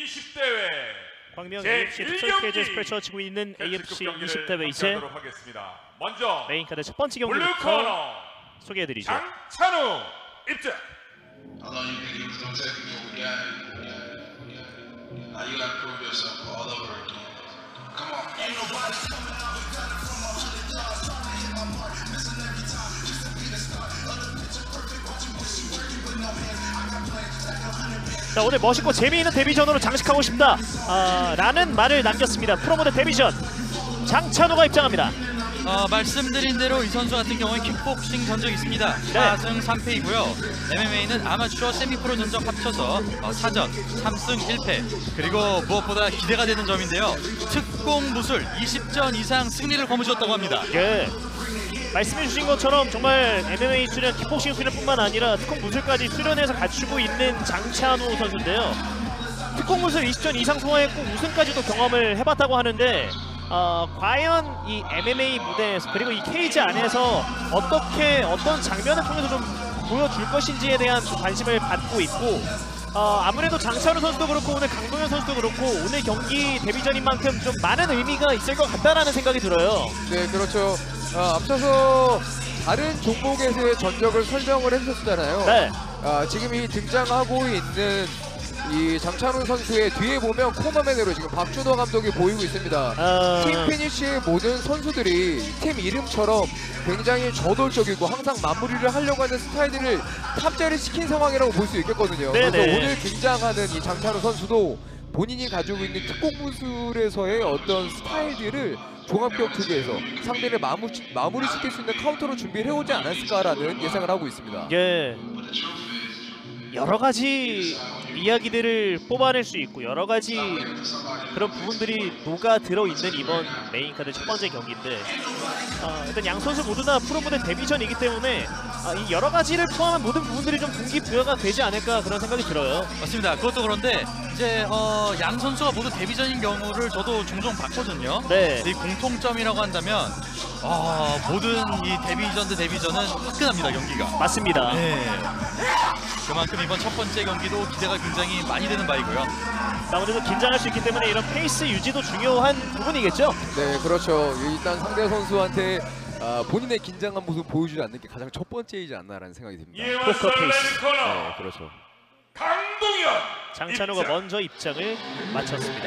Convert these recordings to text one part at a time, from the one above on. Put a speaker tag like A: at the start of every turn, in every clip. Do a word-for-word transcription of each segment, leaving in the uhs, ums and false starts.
A: 이십 대회
B: 광명 에이에프씨 특설 케이지에서 펼쳐지고 있는 에이에프씨 이십 대회 이제
A: 먼저
B: 메인 카드 첫 번째 경기부터 소개해드리죠.
A: 장찬우 입장.
B: 자, 오늘 멋있고 재미있는 데뷔전으로 장식하고 싶다 아, 라는 말을 남겼습니다. 프로모델 데뷔전 장찬우가 입장합니다.
C: 어, 말씀드린 대로 이 선수 같은 경우는 킥복싱 전적이 있습니다.
B: 네.
C: 사승 삼패이고요. 엠엠에이는 아마추어 세미프로 전적 합쳐서 어, 사전 삼승 일패. 그리고 무엇보다 기대가 되는 점인데요. 특공 무술 이십 전 이상 승리를 거머쥐었다고 합니다.
B: 예. 말씀해주신 것처럼 정말 엠엠에이 수련, 킥복싱 수련뿐만 아니라 특공 무술까지 수련해서 갖추고 있는 장찬우 선수인데요. 특공 무술 이십 전 이상 소화했고 우승까지도 경험을 해봤다고 하는데 어, 과연 이 엠엠에이 무대에서 그리고 이 케이지 안에서 어떻게 어떤 장면을 통해서 좀 보여줄 것인지에 대한 관심을 받고 있고 어, 아무래도 장찬우 선수도 그렇고 오늘 강동현 선수도 그렇고 오늘 경기 데뷔전인 만큼 좀 많은 의미가 있을 것 같다라는 생각이 들어요.
D: 네, 그렇죠. 어, 앞서서 다른 종목에서의 전적을 설명을 해주셨잖아요.
B: 네.
D: 아, 지금 이 등장하고 있는 이 장찬우 선수의 뒤에 보면 코너맨으로 지금 박준호 감독이 보이고 있습니다.
B: 어...
D: 팀 피니쉬의 모든 선수들이 팀 이름처럼 굉장히 저돌적이고 항상 마무리를 하려고 하는 스타일들을 탑재를 시킨 상황이라고 볼 수 있겠거든요.
B: 네네.
D: 그래서 오늘 등장하는 이 장찬우 선수도 본인이 가지고 있는 특공무술에서의 어떤 스타일들을 종합격투기에서 상대를 마무, 마무리시킬 수 있는 카운터로 준비를 해오지 않았을까라는 예상을 하고 있습니다.
B: 예. 여러 가지 이야기들을 뽑아낼 수 있고 여러 가지 그런 부분들이 녹아 들어있는 이번 메인 카드 첫 번째 경기인데 어, 일단 양 선수 모두 다 프로모델 데뷔전이기 때문에 어, 이 여러 가지를 포함한 모든 부분들이 좀 동기부여가 되지 않을까 그런 생각이 들어요.
C: 맞습니다. 그것도 그런데 이제 어, 양 선수가 모두 데뷔전인 경우를 저도 종종 봤거든요.
B: 네.
C: 이 공통점이라고 한다면 어, 모든 이 데뷔전 대 데뷔전은 화끈합니다. 경기가.
B: 맞습니다.
C: 네. 그만큼 이번 첫 번째 경기도 기대가 굉장히 많이 되는 바이고요.
B: 아무래도 긴장할 수 있기 때문에 이런 페이스 유지도 중요한 부분이겠죠?
D: 네, 그렇죠. 일단 상대 선수한테 아, 본인의 긴장한 모습 보여주지 않는 게 가장 첫 번째이지 않나라는 생각이 듭니다.
B: 포커 페이스.
D: 네, 그렇죠.
A: 강동현
B: 장찬우가
A: 입장.
B: 먼저 입장을 마쳤습니다.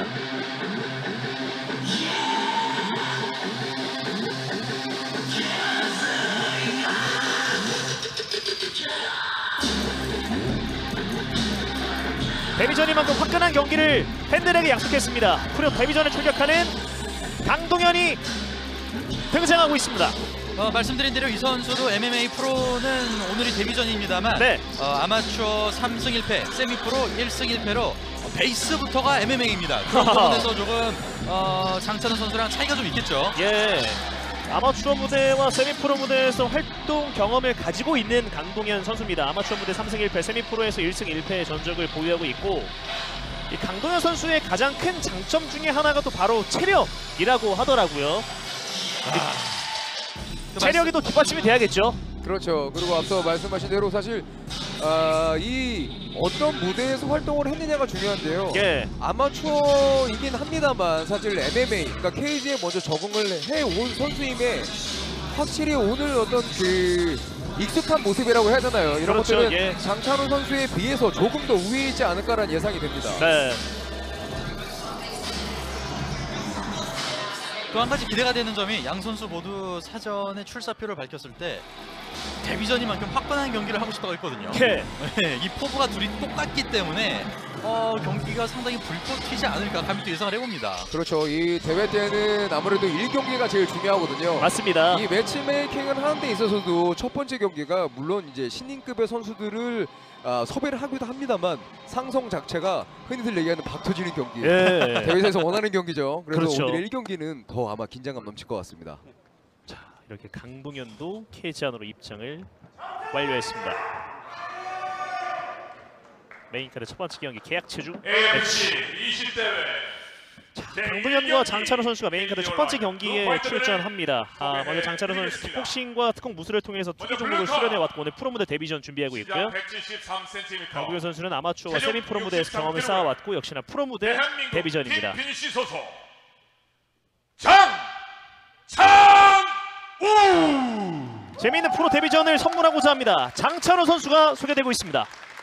B: 데뷔전이만큼 화끈한 경기를 팬들에게 약속했습니다. 프로 데뷔전에 출격하는 강동현이 등장하고 있습니다.
C: 어, 말씀드린 대로 이 선수도 엠엠에이 프로는 오늘이 데뷔전입니다만
B: 네.
C: 어, 아마추어 삼승 일패, 세미프로 일승 일패로 어, 베이스부터가 엠엠에이입니다. 그런 부분에서 조금 어, 장찬우 선수랑 차이가 좀 있겠죠.
B: 예. 아마추어 무대와 세미프로 무대에서 활동 경험을 가지고 있는 강동현 선수입니다. 아마추어 무대 삼승 일패, 세미프로에서 일승 일패의 전적을 보유하고 있고 이 강동현 선수의 가장 큰 장점 중에 하나가 또 바로 체력이라고 하더라고요. 아, 체력이 또 뒷받침이 돼야겠죠.
D: 그렇죠. 그리고 앞서 말씀하신 대로 사실 아, 이 어떤 무대에서 활동을 했느냐가 중요한데요.
B: 예.
D: 아마추어이긴 합니다만 사실 엠엠에이, 그러니까 케이지에 먼저 적응을 해온 선수임에 확실히 오늘 어떤 그 익숙한 모습이라고 해야 되나요? 이런
B: 그렇죠,
D: 것들은
B: 예.
D: 장찬우 선수에 비해서 조금 더 우위에 있지 않을까라는 예상이 됩니다.
B: 네.
C: 또 한 가지 기대가 되는 점이 양 선수 모두 사전에 출사표를 밝혔을 때 데뷔전이만큼 화끈한 경기를 하고 싶다고 했거든요.
B: 예.
C: 네, 이 포부가 둘이 똑같기 때문에 어, 경기가 상당히 불꽃 튀지 않을까 감히 또 예상을 해봅니다.
D: 그렇죠. 이 대회 때는 아무래도 일 경기가 제일 중요하거든요.
B: 맞습니다.
D: 이 매치메이킹을 하는 데 있어서도 첫 번째 경기가 물론 이제 신인급의 선수들을 아, 섭외를 하기도 합니다만 상성 자체가 흔히들 얘기하는 박 터지는 경기.
B: 예.
D: 대회에서 원하는 경기죠. 그래서
B: 그렇죠.
D: 오늘 일 경기는 더 아마 긴장감 넘칠 것 같습니다.
B: 자, 이렇게 강동현도 케이지 안으로 입장을 완료했습니다. 메인카드 첫 번째 경기 계약 체중
A: 에이에프씨 이십 대회
B: 강동현과 장찬호 선수가 메인카드 첫 번째 경기에 출전합니다. 아, 먼저 장찬호 선수 킥복싱과 특공 무술을 통해서 투기 종목을 수련해 왔고 오늘 프로 무대 데뷔전 준비하고 있고요.
A: 백칠십삼 센티미터.
B: 강동현 선수는 아마추어와 세미 프로 무대에서 경험을 쌓아왔고 역시나 프로 무대 데뷔전입니다.
A: 김필시 소속 장찬우.
B: 재미있는 프로 데뷔전을 선물하고자 합니다. 장찬호 선수가 소개되고 있습니다.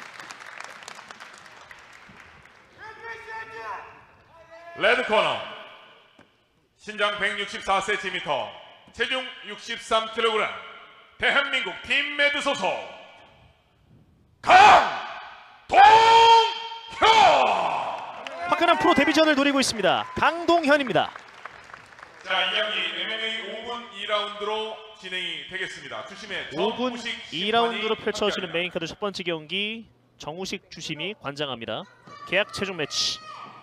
A: 레드 코너 신장 백육십사 센티미터 체중 육십삼 킬로그램 대한민국 팀메드 소속 강동현.
B: 화끈한 프로 데뷔전을 노리고 있습니다. 강동현입니다.
A: 자, 이 경기 엠엠에이 오 분 이 라운드로 진행이 되겠습니다. 주심의
B: 오 분
A: 정우식
B: 이 라운드로
A: 심판이
B: 펼쳐지는
A: 함께합니다.
B: 메인카드 첫 번째 경기 정우식 주심이 관장합니다. 계약 체중 매치.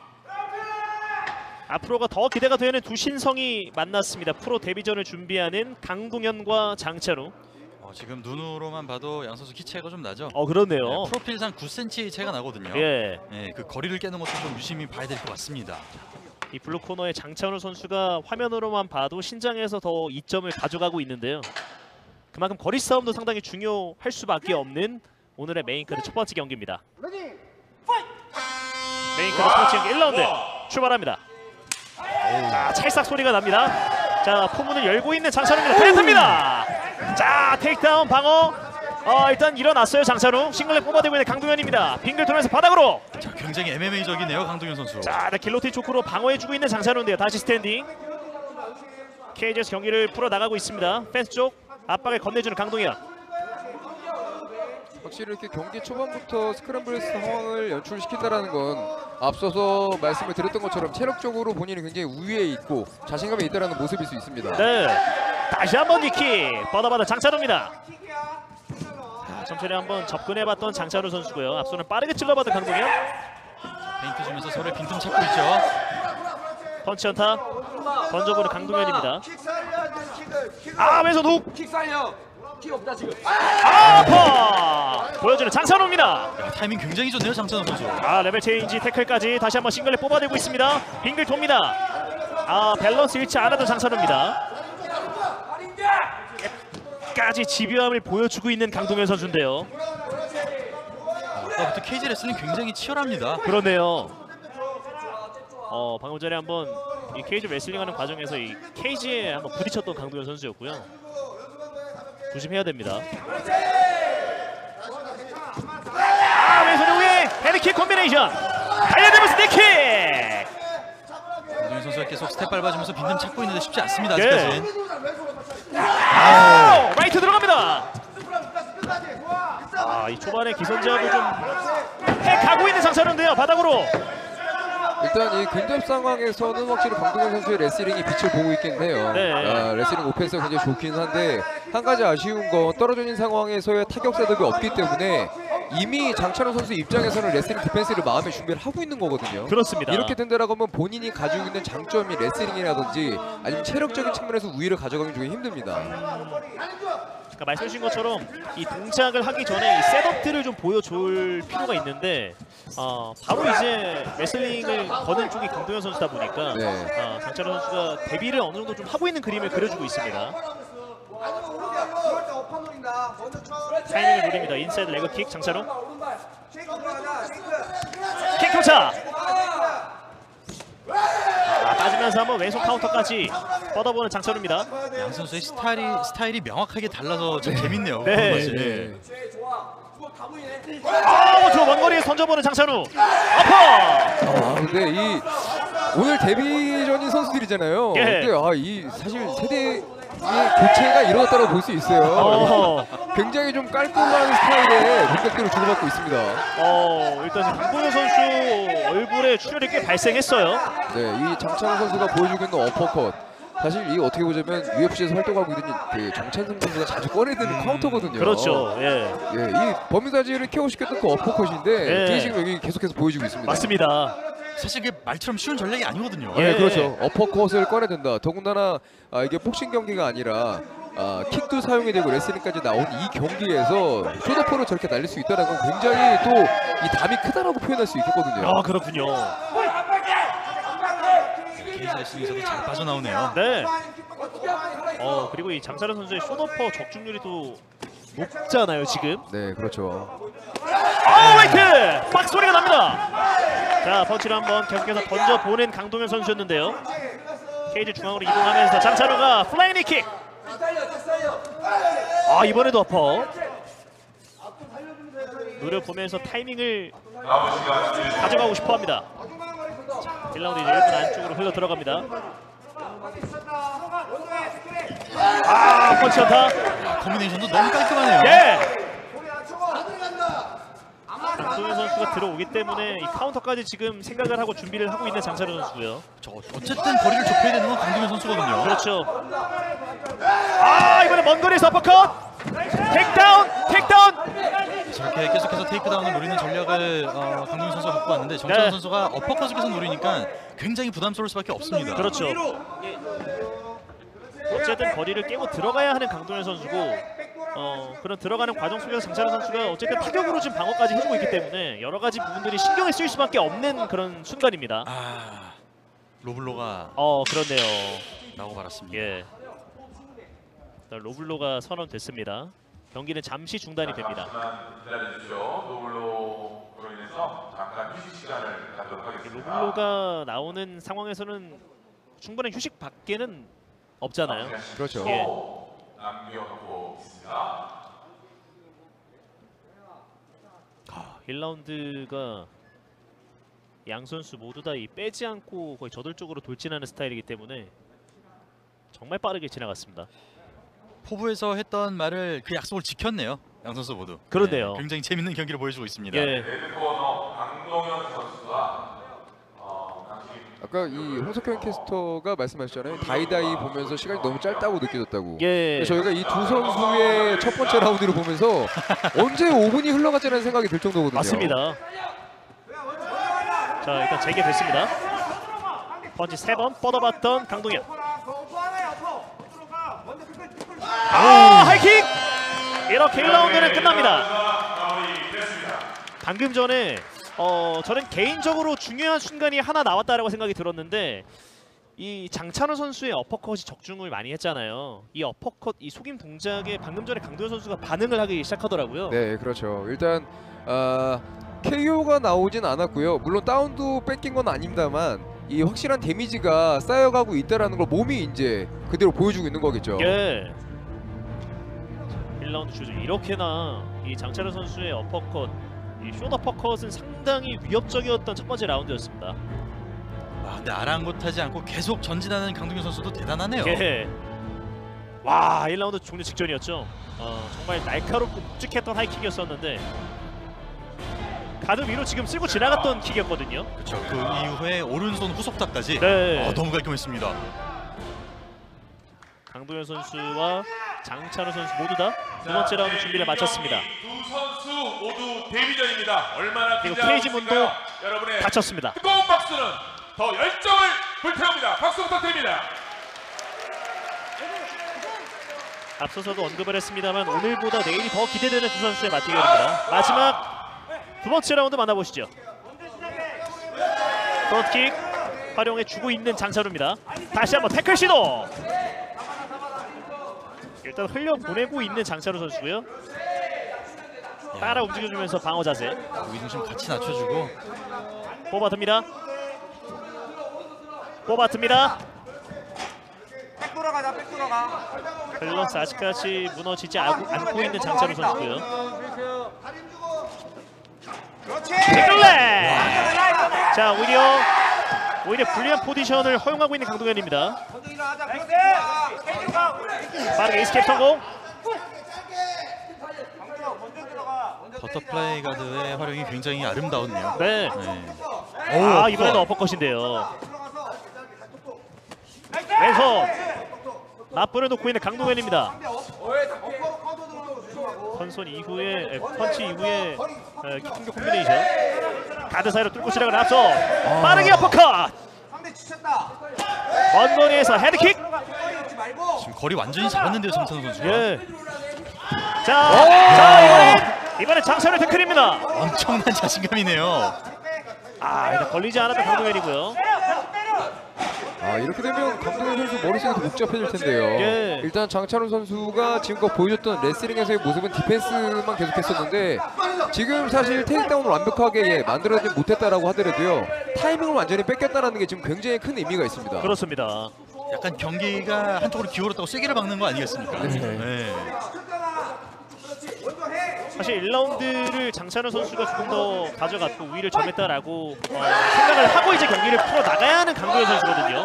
B: 앞으로가 더 기대가 되는 두 신성이 만났습니다. 프로 데뷔전을 준비하는 강동현과 장찬우.
C: 어, 지금 눈으로만 봐도 양 선수 키 차이가 좀 나죠.
B: 어 그렇네요.
C: 네, 프로필상 구 센티미터 차이가 나거든요.
B: 예,
C: 네, 그 거리를 깨는 것도 좀 유심히 봐야 될 것 같습니다.
B: 이 블루 코너의 장찬우 선수가 화면으로만 봐도 신장에서 더 이점을 가져가고 있는데요. 그만큼 거리 싸움도 상당히 중요할 수밖에 없는 오늘의 메인카드 첫 번째 경기입니다. 메인카드 첫 번째 경기 일 라운드 출발합니다. 자, 찰싹 소리가 납니다. 자, 포문을 열고 있는 장찬우입니다. 페인트입니다. 자, 테이크다운 방어. 어, 일단 일어났어요. 장찬우. 싱글렛 뽑아대고 있는 강동현입니다. 빙글 돌면서 바닥으로.
C: 자, 굉장히 엠엠에이적이네요, 강동현 선수.
B: 자, 네, 길로틴 초크로 방어해주고 있는 장찬우인데요. 다시 스탠딩. 케이지에서 경기를 풀어나가고 있습니다. 펜스 쪽 압박을 건네주는 강동현.
D: 확실히 이렇게 경기 초반부터 스크램블 상황을 연출시킨다는 건 앞서서 말씀을 드렸던 것처럼 체력적으로 본인이 굉장히 우위에 있고 자신감이 있다는 모습일 수 있습니다.
B: 네, 다시 한번 니킥 뻗어받은 장찬우입니다. 자, 천천히 한번 접근해봤던 장찬우 선수고요. 앞손을 빠르게 찔러받은 강동현.
C: 페인트 주면서 서로의 빈틈 찾고 있죠.
B: 펀치 연타 던져보는 강동현입니다. 아, 왼손 훅.
E: 킥 살려. 킥 없다 지금.
B: 아파 보여주는 장찬우입니다.
C: 야, 타이밍 굉장히 좋네요, 장찬호 선수.
B: 아, 레벨 체인지 태클까지 다시 한번 싱글렛 뽑아내고 있습니다. 빙글 돕니다. 아, 밸런스 잃지 않았던 장찬우입니다. 까지 집요함을 보여주고 있는 강동현 선수인데요.
C: 아까부터 케이지 레슬링 굉장히 치열합니다.
B: 그러네요. 어, 방금 전에 한번 이 케이지 레슬링하는 과정에서 이 케이지에 한번 부딪혔던 강동현 선수였고요. 조심해야 됩니다. 아, 왼손 위에 헤드킥 콤비네이션. 달려들면서 니킥.
C: 강동현 선수가 계속 스텝 밟아주면서 빈틈 찾고 있는데 쉽지 않습니다,
B: 예.
C: 아직까지는.
B: 아, 라이트 들어갑니다. 아, 이 초반에 기선제압을 좀 해가고 있는 장찬우인데요. 바닥으로.
D: 일단 이 근접 상황에서는 확실히 강동현 선수의 레슬링이 빛을 보고 있긴 해요.
B: 네.
D: 아, 레슬링 오펜스가 굉장히 좋긴 한데 한 가지 아쉬운 건 떨어져 있는 상황에서의 타격 셋업이 없기 때문에 이미 장찬호 선수 입장에서는 레슬링 디펜스를 마음에 준비를 하고 있는 거거든요.
B: 그렇습니다.
D: 이렇게 된다라고 하면 본인이 가지고 있는 장점이 레슬링이라든지 아니면 체력적인 측면에서 우위를 가져가기 굉장히 힘듭니다.
B: 그러니까 말씀하신 것처럼 이 동작을 하기 전에 이 셋업들을 좀 보여줄 필요가 있는데 어, 바로 이제 레슬링을 거는 쪽이 강동현 선수다 보니까
D: 네.
B: 어, 장찬호 선수가 데뷔를 어느 정도 좀 하고 있는 그림을 그려주고 있습니다. 타이밍을 노립니다. 인사이드 레그킥 장찬호. 킥 교차. 아, 빠지면서 한번 왼손 카운터까지 뻗어보는 장찬호입니다.
C: 양 선수의 스타일이 스타일이 명확하게 달라서 참 재밌네요.
B: 네.
C: 그런 것이.
D: 네.
B: 아, 저 먼거리에 던져보는 장찬호. 아파.
D: 아 근데 이 오늘 데뷔전인 선수들이잖아요.
B: 예.
D: 근데 아 이 사실 세대의 교체가 이루어졌다고 볼 수 있어요.
B: 어.
D: 굉장히 좀 깔끔한 스타일의 공격들을 주고받고 있습니다.
B: 어, 일단 강동현 선수 얼굴에 출혈이 꽤 발생했어요.
D: 네, 이 장찬호 선수가 보여주고 있는 어퍼컷. 사실 이 어떻게 보자면 유에프씨에서 활동하고 있는 그 정찬성 선수가 자주 꺼내드는 카운터거든요.
B: 그렇죠. 예.
D: 예, 이 버뮤다지를 케어시켰던 그 어퍼컷인데
B: 예.
D: 이게 지금 여기 계속해서 보여주고 있습니다.
B: 맞습니다.
C: 사실 이게 말처럼 쉬운 전략이 아니거든요.
B: 예.
D: 네, 그렇죠. 어퍼컷을 꺼내든다. 더군다나 아, 이게 복싱 경기가 아니라 아, 킥도 사용이 되고 레슬링까지 나온 이 경기에서 쇼더퍼로 저렇게 날릴 수 있다는 건 굉장히 또 이 담이 크다라고 표현할 수 있겠거든요.
B: 아, 그렇군요.
C: 케이지 레슬링에서도 잘 빠져나오네요.
B: 네. 어 그리고 이 장찬호 선수의 쇼더퍼 적중률이 또 높잖아요 지금.
D: 네, 그렇죠.
B: 오 웨이트! 빡 소리가 납니다. 자 펀치를 한번 계속해서 던져 보낸 강동현 선수였는데요. 케이지 중앙으로 이동하면서 장찬호가 플라잉 니킥. 아 이번에도 어퍼. 노려보면서 타이밍을 가져가고 싶어합니다. 일 라운드 이제 일 분 안쪽으로 흘러 들어갑니다. 아 펀치 연타.
C: 콤비네이션도 너무 깔끔하네요.
B: 예. 강동현 선수가 들어오기 때문에 이 카운터까지 지금 생각을 하고 준비를 하고 있는 장찬호 선수고요.
C: 저 어쨌든 거리를 좁혀야 되는 건 강동현 선수거든요.
B: 그렇죠. 아 이번에 먼 거리에서 어퍼컷. 택다운, 택다운.
C: 저렇게 계속해서 테이크다운을 노리는 전략을 어, 강동현 선수가 갖고 왔는데 정찬호
B: 네.
C: 선수가 어퍼컷을 계속 노리니까 굉장히 부담스러울 수밖에 없습니다.
B: 그렇죠. 어쨌든 거리를 깨고 들어가야 하는 강동현 선수고 어, 그런 들어가는 과정 속에서 장찬호 선수가 어쨌든 타격으로 지금 방어까지 해주고 있기 때문에 여러 가지 부분들이 신경에 쓰일 수밖에 없는 그런 순간입니다.
C: 아 로블로가
B: 어 그렇네요.
C: 나오고 말았습니다.
B: 예. 일단 로블로가 선언됐습니다. 경기는 잠시 중단이 됩니다.
A: 기다려주시죠. 노블로로 인해서 잠깐 휴식 시간을 갖도록 하겠습니다.
B: 로블로가 나오는 상황에서는 충분한 휴식 밖에는 없잖아요.
D: 그렇죠.
B: 예.
A: 남겨놓고 있습니다.
B: 아, 일 라운드가 양 선수 모두 다 이 빼지 않고 거의 저돌적으로 돌진하는 스타일이기 때문에 정말 빠르게 지나갔습니다.
C: 포부에서 했던 말을 그 약속을 지켰네요. 양 선수 모두.
B: 그러네요.
C: 네, 굉장히 재밌는 경기를 보여주고 있습니다.
B: 예.
A: 레드코너 강동현 선수가 어, 당시
D: 아까 이 홍석현 캐스터가 말씀하셨잖아요. 다이다이 보면서 시간이 너무 짧다고 느껴졌다고.
B: 예.
D: 저희가 이 두 선수의 첫 번째 라운드를 보면서 언제 오 분이 흘러가지라는 생각이 들 정도거든요.
B: 맞습니다. 자 일단 재개됐습니다. 펀치 세 번 뻗어봤던 강동현. 아 하이킥! 이렇게 일 라운드는 끝납니다. 방금 전에 어 저는 개인적으로 중요한 순간이 하나 나왔다라고 생각이 들었는데 이 장찬호 선수의 어퍼컷이 적중을 많이 했잖아요. 이 어퍼컷 이 속임 동작에 방금 전에 강동현 선수가 반응을 하기 시작하더라고요.
D: 네, 그렇죠. 일단 아, 케이오가 나오진 않았고요. 물론 다운도 뺏긴 건 아닙니다만 이 확실한 데미지가 쌓여가고 있다라는 걸 몸이 이제 그대로 보여주고 있는 거겠죠.
B: 예. 일 라운드 주죠. 이렇게나 이 장찬호 선수의 어퍼컷, 이 숏어퍼컷은 상당히 위협적이었던 첫 번째 라운드였습니다.
C: 아, 근데 아랑곳하지 않고 계속 전진하는 강동현 선수도 대단하네요.
B: 예. 와, 일 라운드 종료 직전이었죠. 어, 정말 날카롭고 묵직했던 하이킥이었었는데 가드 위로 지금 쓸고 지나갔던 킥이었거든요.
C: 그렇죠. 그 이후에 오른손 후속타까지
B: 네.
C: 어, 너무 깔끔했습니다.
B: 강동현 선수와 장찬호 선수 모두 다 두 번째 라운드 준비를 마쳤습니다.
A: 두 선수 모두 데뷔전입니다. 얼마나
B: 그리고
A: 긴장하고
B: 케이지 문도
A: 있을까요? 여러분의
B: 다쳤습니다.
A: 뜨거운 박수는 더 열정을 불태웁니다. 박수 부탁드립니다.
B: 앞서서도 언급을 했습니다만 오늘보다 내일이 더 기대되는 두 선수의 맞대결입니다. 마지막 두 번째 라운드 만나보시죠. 프론트킥 활용해 주고 있는 장찬호입니다. 다시 한번 태클 시도. 일단 흘려보내고 있는 장찬호 선수고요. 따라 움직여주면서 방어 자세.
C: 위중심 같이 낮춰주고
B: 뽑아듭니다. 뽑아듭니다.
E: 백 돌아가자, 백 돌아가.
B: 밸런스 아직까지 무너지지 않고 있는 장찬호 선수고요.
E: 그렇지.
B: 빅글레! 자 오히려 오히려 불리한 포지션을 허용하고 있는 강동현입니다.
E: 먼저 일어나자. 그렇지.
B: 빠르게 에이스캡 성공.
E: 먼저 들어가.
C: 버터플라이 가드의 활용이 굉장히 아름다웠네요.
B: 네.
C: 네.
B: 아
C: 오,
B: 이번에도 어퍼컷인데요. 왼손 맞불을 놓고 있는 강동현입니다. 선손 이후에 펀치 이후에 킥공격 콤비네이션. 가드 사이로 뚫고 지나가는 앞서 빠르게 어퍼컷.
E: 상대 지쳤다.
B: 먼 거리에서 헤드킥.
C: 지금 거리 완전히 잡았는데요, 장찬호 선수가.
B: 예. 자, 자 이번엔 이번엔 장찬호 태클입니다.
C: 엄청난 자신감이네요.
B: 아 일단 걸리지 않았던 강동현이고요.
D: 아 이렇게 되면 강동현 선수 머릿속이 더 복잡해질 텐데요.
B: 예.
D: 일단 장찬호 선수가 지금껏 보여줬던 레슬링에서의 모습은 디펜스만 계속했었는데 지금 사실 테이크다운을 완벽하게 예, 만들어내지 못했다라고 하더라도요 타이밍을 완전히 뺏겼다는 게 지금 굉장히 큰 의미가 있습니다.
B: 그렇습니다.
C: 약간 경기가 한쪽으로 기울었다고 세게를 박는 거 아니겠습니까?
D: 네.
C: 네.
B: 사실 일 라운드를 장찬호 선수가 조금 더 가져갔고 우위를 점했다라고 어, 생각을 하고 이제 경기를 풀어 나가야 하는 강도현 선수거든요.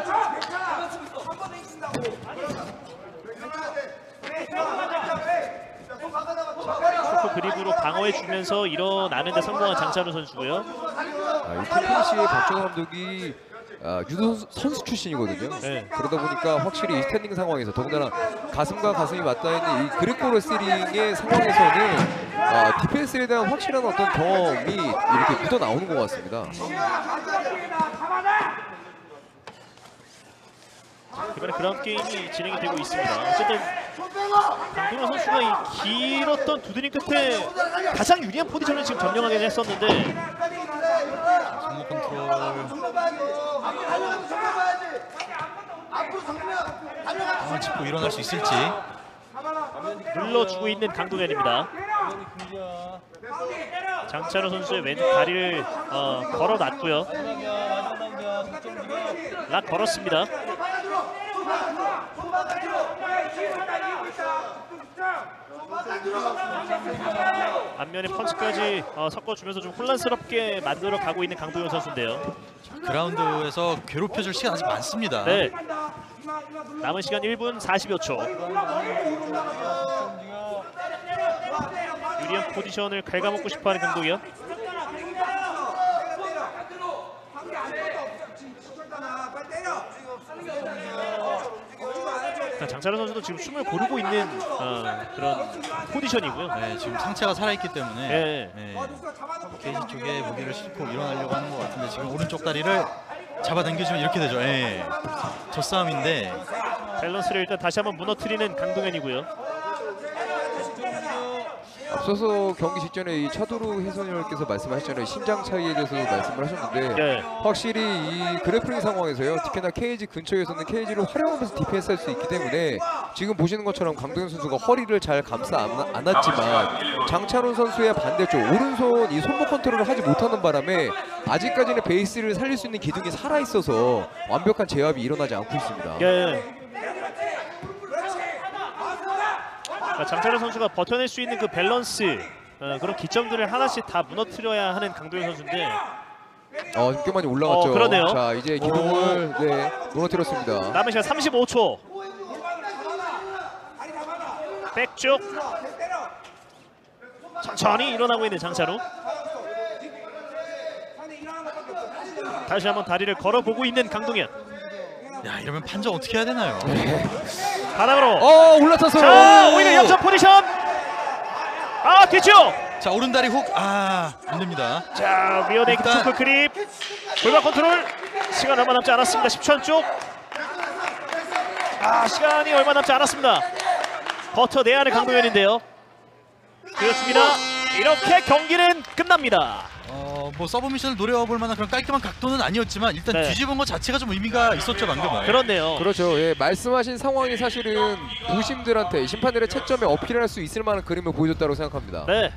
B: 초크 그립으로 방어해주면서 일어나는 데 성공한 장찬호 선수고요.
D: 아, 이 템펜시의 박정호 감독이 아, 유도 선수, 선수 출신이거든요.
B: 네.
D: 그러다 보니까 확실히 이 스탠딩 상황에서 더군다나 가슴과 가슴이 맞닿아 있는 이 그립고 레슬링의 상황에서는 아, 디펜스에 대한 확실한 어떤 경험이 이렇게 묻어 나오는 것 같습니다.
B: 이번에 그라운드 게임이 진행이 되고 있습니다. 어쨌든 강동현 선수가 이 길었던 두드림 끝에 가장 유리한 포지션을 지금 점령하긴 했었는데
C: 손목 컨트롤. 아, 짚고 일어날 수 있을지.
B: 눌러주고 있는 강동현입니다. 장찬호 선수의 왼쪽 다리를 어, 걸어놨고요. 락 걸었습니다. 앞면에 펀치까지 어, 섞어주면서 좀 혼란스럽게 만들어 가고 있는 강동현 선수인데요.
C: 그라운드에서 괴롭혀줄 시간 아직 많습니다.
B: 네. 남은 시간 일 분 사십여 초. 유리한 포지션을 갉아먹고 싶어하는 강동현. 장찬호 선수도 지금 숨을 고르고 있는 어, 그런 포지션이고요.
C: 네, 지금 상체가 살아있기 때문에
B: 네.
C: 네. 케이지 쪽에 무게를 싣고 일어나려고 하는 것 같은데 지금 오른쪽 다리를 잡아당겨주면 이렇게 되죠. 네. 저 싸움인데
B: 밸런스를 일단 다시 한번 무너뜨리는 강동현이고요.
D: 앞서서 경기 직전에 이 차도루 해설위원께서 말씀하셨잖아요. 심장 차이에 대해서 말씀을 하셨는데
B: 네.
D: 확실히 이 그래플링 상황에서요. 특히나 케이지 근처에서는 케이지를 활용하면서 디펜스할 수 있기 때문에 지금 보시는 것처럼 강동현 선수가 허리를 잘 감싸 안- 안았지만 장찬호 선수의 반대쪽 오른손 이 손목 컨트롤을 하지 못하는 바람에 아직까지는 베이스를 살릴 수 있는 기둥이 살아있어서 완벽한 제압이 일어나지 않고 있습니다.
B: 예. 그러니까 장찬호 선수가 버텨낼 수 있는 그 밸런스 어, 그런 기점들을 하나씩 다 무너뜨려야 하는 강동현 선수인데
D: 어, 꽤 많이 올라갔죠.
B: 어, 그러네요.
D: 자, 이제 기둥을 네, 무너뜨렸습니다.
B: 남은 시간 삼십오 초. 백쪽 천천히 일어나고 있는 장찬호. 다시 한번 다리를 걸어보고 있는 강동현.
C: 야, 이러면 판정 어떻게 해야 되나요?
B: 바닥으로.
D: 어, 올라탔어요.
B: 자, 오히려 역전 포지션. 아, 뒤쪽.
C: 자, 오른다리 훅. 아, 안 됩니다.
B: 자, 미어네이크
C: 일단-
B: 초크 그립. 골반 컨트롤. 시간 얼마 남지 않았습니다. 십 초 안쪽. 아, 시간이 얼마 남지 않았습니다. 버텨내야 하는 강동현인데요. 그렇습니다. 이렇게 경기는 끝납니다.
C: 어, 뭐 서브미션을 노려볼 만한 그런 깔끔한 각도는 아니었지만 일단
B: 네.
C: 뒤집은 것 자체가 좀 의미가 있었죠, 방금.
B: 그렇네요.
D: 그렇죠. 예, 말씀하신 상황이 사실은 부심들한테 심판들의 채점에 어필할 수 있을 만한 그림을 보여줬다고 생각합니다.
B: 네.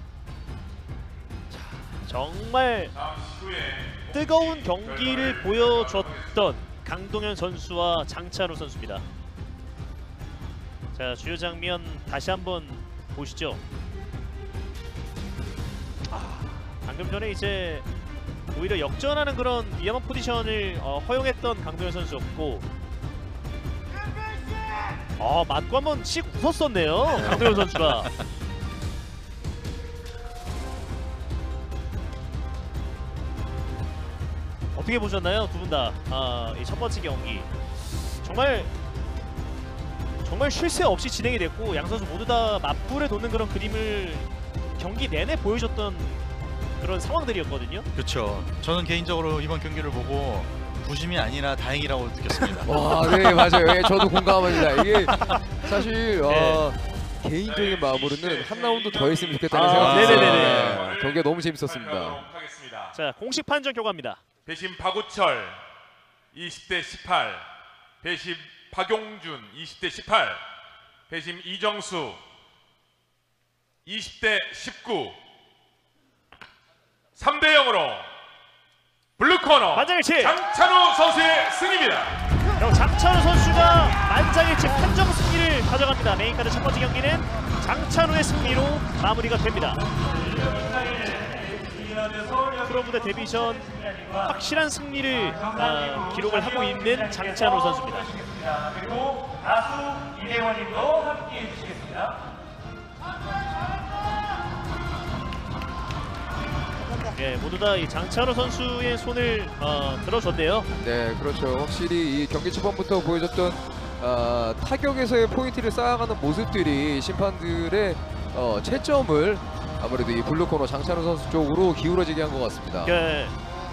B: 자, 정말 뜨거운 경기를 보여줬던 강동현 선수와 장찬호 선수입니다. 자, 주요 장면 다시 한번 보시죠. 아, 방금 전에 이제 오히려 역전하는 그런 위험한 포지션을 어, 허용했던 강동현 선수였고, 아, 맞고 한번 씩 웃었었네요, 강동현 선수가. 어떻게 보셨나요, 두 분 다? 아, 이 첫 번째 경기 정말 정말 쉴 새 없이 진행이 됐고 양 선수 모두 다 맞불에 돋는 그런 그림을 경기 내내 보여줬던 그런 상황들이었거든요.
C: 그렇죠. 저는 개인적으로 이번 경기를 보고 부심이 아니라 다행이라고 느꼈습니다.
D: 와, 네, 맞아요. 예, 저도 공감합니다. 이게 사실 어, 개인적인 마음으로는 한 라운드 더 했으면 좋겠다는
B: 아,
D: 생각이
B: 네네네네.
D: 들었어요. 경기가 너무 재밌었습니다.
A: 하겠습니다.
B: 자, 공식 판정 결과입니다.
A: 대신 박우철 이십 대 십팔, 배심 박용준 이십 대 십팔, 배심 이정수 이십 대 십구, 삼 대 영으로 블루코너
B: 만장일치!
A: 장찬우 선수의 승리입니다.
B: 그리고 장찬우 선수가 만장일치 판정 승리를 가져갑니다. 메인카드 첫 번째 경기는 장찬우의 승리로 마무리가 됩니다. 프로 무대 데뷔전 확실한 승리를 아, 기록을 하고 있는 장찬우 선수입니다.
E: 그리고 가수 이대원님도 함께해 주시겠습니다.
B: 예, 모두 다 이 장찬우 선수의 손을 어, 들어줬네요.
D: 네, 그렇죠. 확실히 이 경기 초반부터 보여줬던 어, 타격에서의 포인트를 쌓아가는 모습들이 심판들의 어, 채점을 아무래도 이 블루코너 장찬우 선수 쪽으로 기울어지게 한 것 같습니다.
B: 예.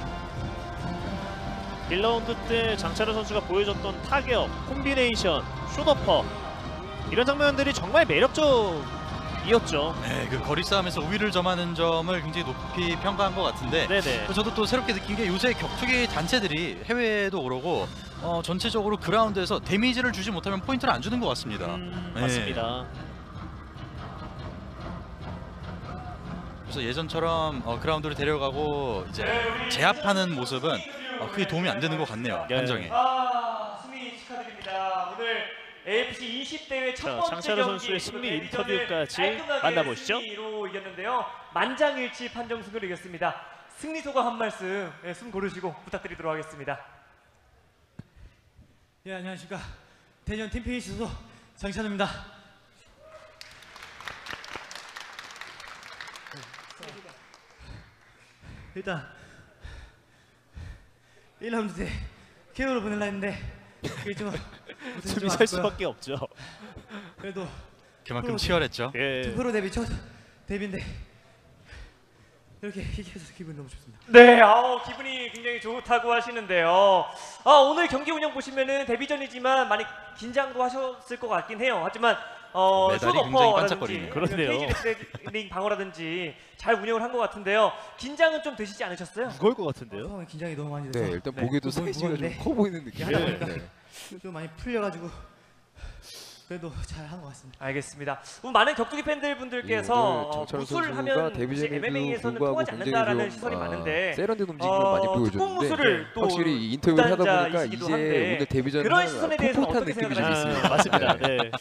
B: 일 라운드 때 장찬우 선수가 보여줬던 타격, 콤비네이션, 숏어퍼 이런 장면들이 정말 매력적이었죠.
C: 네, 그 거리 싸움에서 우위를 점하는 점을 굉장히 높이 평가한 것 같은데
B: 네네.
C: 저도 또 새롭게 느낀 게 요새 격투기 단체들이 해외에도 그러고 어, 전체적으로 그라운드에서 데미지를 주지 못하면 포인트를 안 주는 것 같습니다.
B: 음,
C: 네.
B: 맞습니다.
C: 그래서 예전처럼 어, 그라운드를 데려가고 이제 제압하는 모습은 어, 크게 도움이 안 되는 것 같네요.
B: 네.
C: 판정에.
F: 아, 승리 축하드립니다. 오늘 에이에프씨 이십 대회 첫
B: 자,
F: 번째
B: 장찬우
F: 경기
B: 선수의 승리
F: 데뷔전을
B: 인터뷰까지
F: 깔끔하게
B: 만나보시죠.
F: 승리로 이겼는데요. 만장일치 판정 승리로 이겼습니다. 승리 소감 한 말씀 예, 숨 고르시고 부탁드리도록 하겠습니다.
G: 예, 안녕하십니까. 대전 팀피니시 소속 장찬우입니다. 일단 일 라운드 때 케어로 보내려 했는데 그게 좀
B: 숨이 살 수밖에 없죠.
G: 그래도
C: 그만큼
G: 프로,
C: 치열했죠.
B: 예.
G: 프로 데뷔 첫 데뷔인데 이렇게 이겨서 기분 너무 좋습니다.
F: 네, 아우 기분이 굉장히 좋다고 하시는데요. 아, 오늘 경기 운영 보시면은 데뷔전이지만 많이 긴장도 하셨을 것 같긴 해요. 하지만 어,
C: 메달이 굉장히
F: 숏어퍼라든지
C: 반짝거리네요.
B: 그러네요.
F: 케이지 레슬링 방어라든지 잘 운영을 한 것 같은데요. 긴장은 좀 되시지 않으셨어요?
B: 무거울 것 같은데요.
G: 처음에 긴장이 너무 많이 돼서
D: 네, 일단 보기에도
G: 좀
D: 사이즈가 좀
G: 무거운데
D: 커 보이는 느낌이에요.
G: 하다 보니까
D: 네.
G: 좀 많이 풀려가지고 그래도 잘 한 것 같습니다.
F: 알겠습니다. 그럼 많은 격투기 팬들 분들께서
D: 예, 오늘
F: 어,
D: 장찬우
F: 무술
D: 선수가
F: 하면
D: 데뷔전에도
F: 엠엠에이에서는
D: 불구하고
F: 통하지
D: 굉장히
F: 않는다라는
D: 좀,
F: 시선이
D: 아,
F: 많은데
D: 세련된 움직임을
F: 어,
D: 많이
F: 특공
D: 보여줬는데
F: 무술을 또
D: 확실히 이 인터뷰를 하다 보니까
F: 담당자이시기도
D: 이제
F: 한데
D: 오늘 데뷔전은
F: 그런 시선에 대해서
D: 풋풋한
F: 어떻게
D: 느낌이 좀
F: 생각을
D: 있습니다.
B: 아, 맞습니다. 네.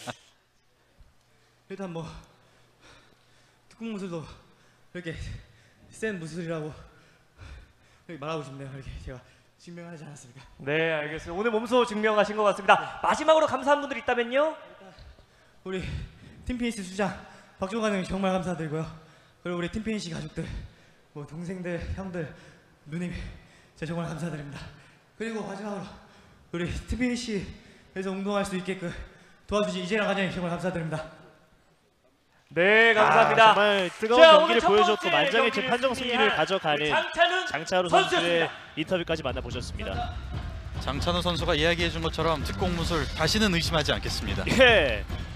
G: 일단 뭐 특공 무술도 이렇게 센 무술이라고 이렇게 말하고 싶네요. 이렇게 제가 증명하지 않았습니까?
F: 네, 알겠습니다. 오늘 몸소 증명하신 것 같습니다. 마지막으로 감사한 분들 있다면요?
G: 우리 팀피니시 수장 박종관님 정말 감사드리고요. 그리고 우리 팀피니시 가족들, 뭐 동생들, 형들, 누님, 제가 정말 감사드립니다. 그리고 마지막으로 우리 팀피니시에서 운동할 수 있게끔 도와주신 이재랑 과장님 정말 감사드립니다.
F: 네, 감사합니다.
B: 아, 정말 뜨거운
F: 자, 오늘
B: 경기를
F: 첫
B: 보여줬고
F: 번째
B: 만장일치
F: 경기를
B: 판정 승리를
F: 승리한
B: 가져가는
F: 장찬우
B: 장찬우 선수의
F: 선수였습니다.
B: 인터뷰까지 만나보셨습니다.
C: 장찬우 선수가 이야기해준 것처럼 특공 무술 다시는 의심하지 않겠습니다.
B: 예.